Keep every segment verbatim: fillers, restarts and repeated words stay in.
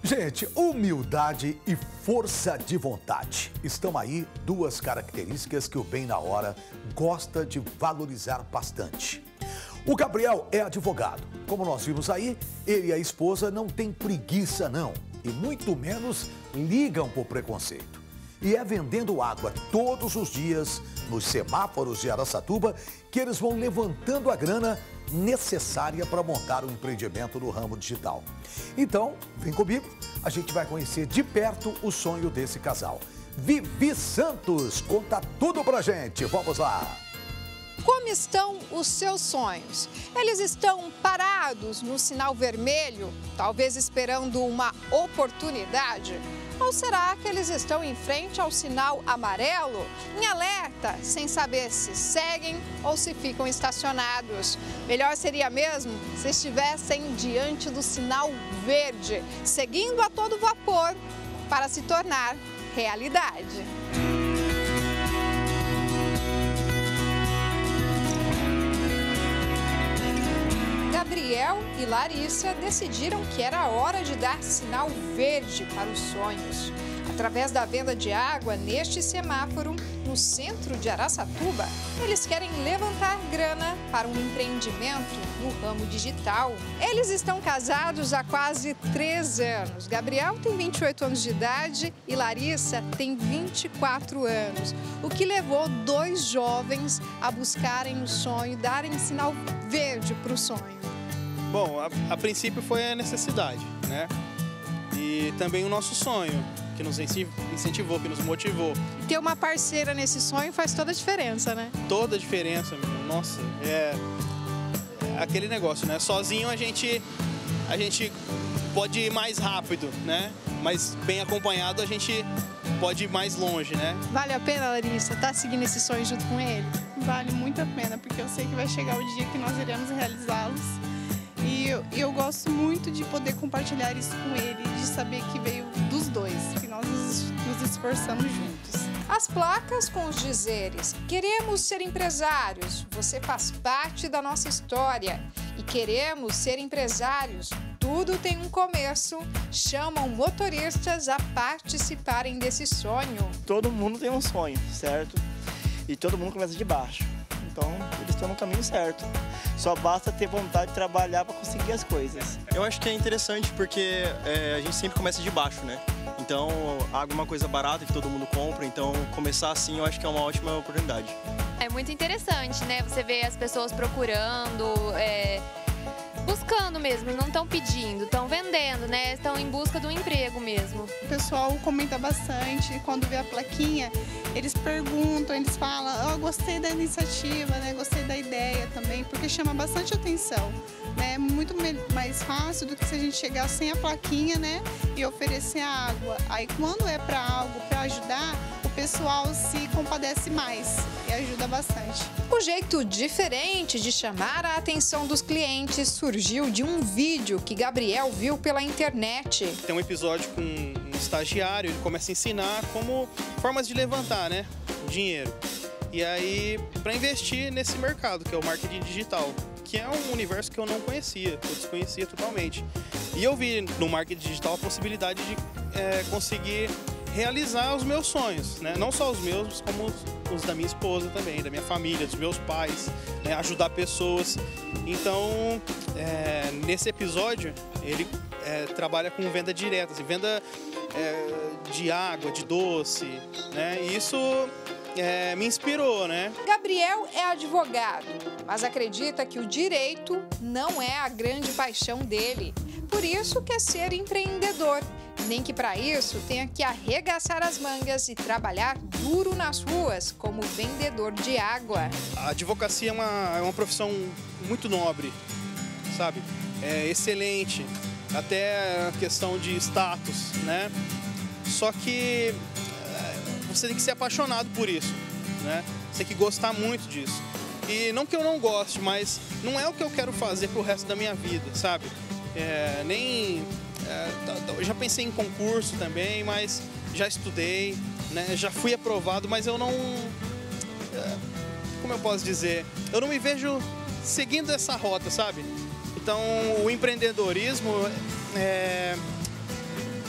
Gente, humildade e força de vontade. Estão aí duas características que o Bem na Hora gosta de valorizar bastante. O Gabriel é advogado. Como nós vimos aí, ele e a esposa não têm preguiça não, e muito menos ligam por preconceito. E é vendendo água todos os dias nos semáforos de Araçatuba que eles vão levantando a grana necessária para montar um empreendimento no ramo digital. Então, vem comigo, a gente vai conhecer de perto o sonho desse casal. Vivi Santos conta tudo pra gente, vamos lá! Como estão os seus sonhos? Eles estão parados no sinal vermelho, talvez esperando uma oportunidade? Ou será que eles estão em frente ao sinal amarelo, em alerta, sem saber se seguem ou se ficam estacionados? Melhor seria mesmo se estivessem diante do sinal verde, seguindo a todo vapor para se tornar realidade. Gabriel e Larissa decidiram que era hora de dar sinal verde para os sonhos. Através da venda de água neste semáforo, no centro de Araçatuba, eles querem levantar grana para um empreendimento no ramo digital. Eles estão casados há quase três anos. Gabriel tem vinte e oito anos de idade e Larissa tem vinte e quatro anos, o que levou dois jovens a buscarem o sonho, darem sinal verde para o sonho. Bom, a, a princípio foi a necessidade, né? E também o nosso sonho, que nos incentivou, que nos motivou. Ter uma parceira nesse sonho faz toda a diferença, né? Toda a diferença, nossa, é, é aquele negócio, né? Sozinho a gente, a gente pode ir mais rápido, né? Mas bem acompanhado a gente pode ir mais longe, né? Vale a pena, Larissa, tá seguindo esse sonho junto com ele? Vale muito a pena, porque eu sei que vai chegar o dia que nós iremos realizá-los. E eu, eu gosto muito de poder compartilhar isso com ele, de saber que veio dos dois, que nós nos, nos esforçamos juntos. As placas com os dizeres: queremos ser empresários, você faz parte da nossa história. E queremos ser empresários, tudo tem um começo, chamam motoristas a participarem desse sonho. Todo mundo tem um sonho, certo? E todo mundo começa de baixo. Então, eles estão no caminho certo. Só basta ter vontade de trabalhar para conseguir as coisas. Eu acho que é interessante porque é, a gente sempre começa de baixo, né? Então, água é uma coisa barata que todo mundo compra, então começar assim eu acho que é uma ótima oportunidade. É muito interessante, né? Você vê as pessoas procurando, é, buscando mesmo, não estão pedindo, estão vendendo, né? Estão em busca do emprego mesmo. O pessoal comenta bastante, quando vê a plaquinha, eles perguntam, eles falam, oh, gostei da iniciativa, né? Gostei da ideia também, porque chama bastante atenção. É muito mais fácil do que se a gente chegar sem a plaquinha, né? E oferecer a água. Aí quando é para algo, para ajudar, o pessoal se compadece mais e ajuda bastante. O jeito diferente de chamar a atenção dos clientes surgiu de um vídeo que Gabriel viu pela internet. Tem um episódio com um estagiário, ele começa a ensinar como formas de levantar, né, dinheiro. E aí, para investir nesse mercado, que é o marketing digital, que é um universo que eu não conhecia, eu desconhecia totalmente. E eu vi no marketing digital a possibilidade de é, conseguir realizar os meus sonhos, né? Não só os meus, como os, os da minha esposa também, da minha família, dos meus pais, né? Ajudar pessoas. Então, é, nesse episódio, ele é, trabalha com venda direta, assim, venda é, de água, de doce, né? E isso é, me inspirou, né? Gabriel é advogado, mas acredita que o direito não é a grande paixão dele. Por isso quer ser empreendedor. Nem que para isso tenha que arregaçar as mangas e trabalhar duro nas ruas como vendedor de água. A advocacia é uma, é uma profissão muito nobre, sabe? É excelente, até a questão de status, né? Só que você tem que ser apaixonado por isso, né? Você tem que gostar muito disso. E não que eu não goste, mas não é o que eu quero fazer pro resto da minha vida, sabe? É, nem... É, eu já pensei em concurso também, mas já estudei, né? Já fui aprovado, mas eu não... É, como eu posso dizer? Eu não me vejo seguindo essa rota, sabe? Então, o empreendedorismo é,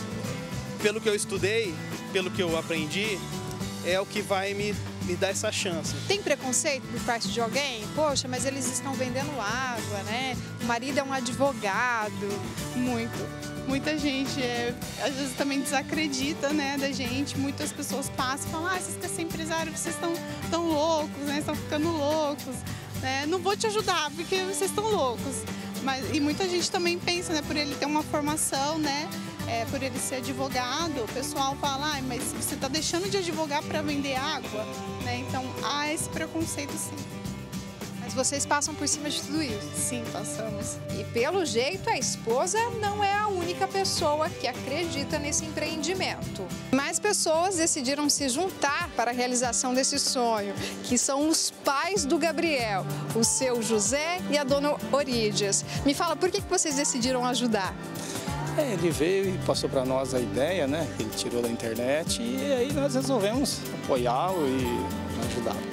pelo que eu estudei, pelo que eu aprendi, é o que vai me, me dar essa chance. Tem preconceito por parte de alguém? Poxa, mas eles estão vendendo água, né? O marido é um advogado. Muito. Muita gente, é, às vezes, também desacredita, né, da gente. Muitas pessoas passam e falam, ah, vocês querem ser empresário, vocês estão tão loucos, né? Estão ficando loucos. Né? Não vou te ajudar, porque vocês estão loucos. Mas, e muita gente também pensa, né, por ele ter uma formação, né? É, por ele ser advogado, o pessoal fala, ah, mas você está deixando de advogar para vender água? Né? Então, há esse preconceito, sim. Mas vocês passam por cima de tudo isso? Sim, passamos. E pelo jeito a esposa não é a única pessoa que acredita nesse empreendimento. Mais pessoas decidiram se juntar para a realização desse sonho, que são os pais do Gabriel, o seu José e a dona Orídias. Me fala, por que vocês decidiram ajudar? É, ele veio e passou para nós a ideia, né? Ele tirou da internet e aí nós resolvemos apoiá-lo e ajudá-lo.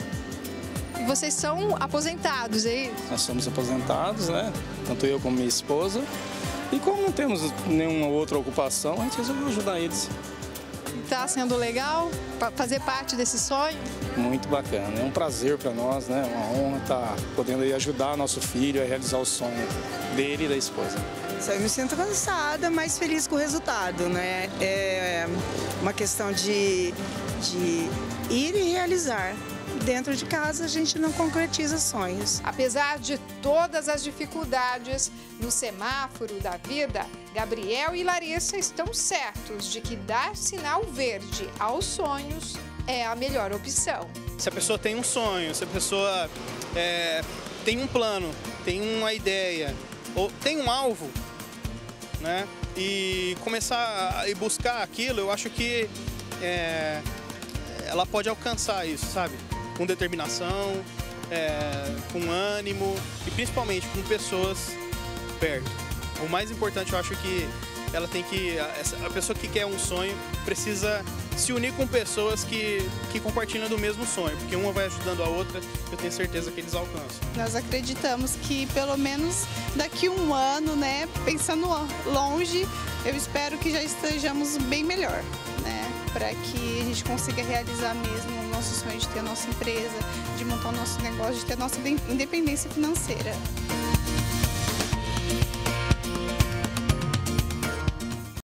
E vocês são aposentados, é isso? Nós somos aposentados, né? Tanto eu como minha esposa. E como não temos nenhuma outra ocupação, a gente resolveu ajudar eles. Está sendo legal fazer parte desse sonho? Muito bacana, é um prazer para nós, né? Uma honra estar podendo aí ajudar nosso filho a realizar o sonho dele e da esposa. Eu me sinto cansada, mas feliz com o resultado, né? É uma questão de, de ir e realizar. Dentro de casa a gente não concretiza sonhos. Apesar de todas as dificuldades no semáforo da vida, Gabriel e Larissa estão certos de que dar sinal verde aos sonhos é a melhor opção. Se a pessoa tem um sonho, se a pessoa é, tem um plano, tem uma ideia, ou tem um alvo, né? E começar a ir buscar aquilo, eu acho que é, ela pode alcançar isso, sabe? Com determinação, é, com ânimo e principalmente com pessoas perto. O mais importante, eu acho que ela tem que, a pessoa que quer um sonho precisa se unir com pessoas que, que compartilham do mesmo sonho, porque uma vai ajudando a outra, eu tenho certeza que eles alcançam. Nós acreditamos que pelo menos daqui um ano, né, pensando longe, eu espero que já estejamos bem melhor, né, para que a gente consiga realizar mesmo o nosso sonho de ter a nossa empresa, de montar o nosso negócio, de ter a nossa independência financeira.